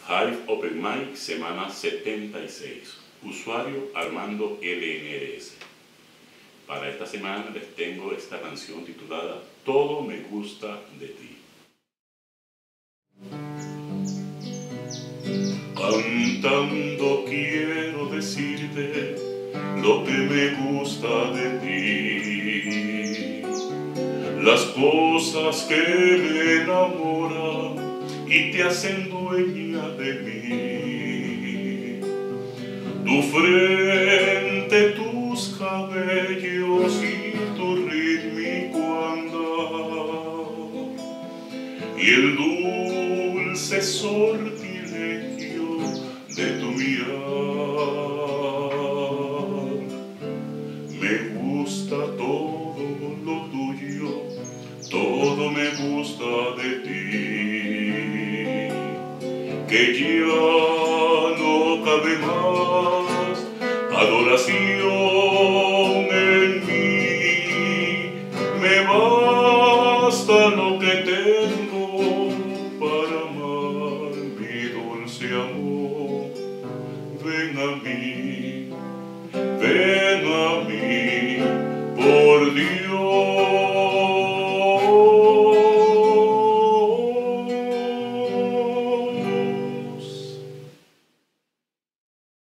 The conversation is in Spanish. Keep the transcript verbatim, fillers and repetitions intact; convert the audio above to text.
Hive Open Mic, semana setenta y seis. Usuario Armando L N R S. Para esta semana les tengo esta canción titulada Todo me gusta de ti. Cantando quiero decirte lo que me gusta de ti, las cosas que me enamoran y te hacen dueña de mí. Tu frente, tus cabellos y tu rítmico andar y el dulce sortilegio de tu mirar. Me gusta todo lo tuyo, todo me gusta de ti, que ya no cabe más adoración en mí. Me basta lo que tengo para amar, mi dulce amor. Ven a mí, ven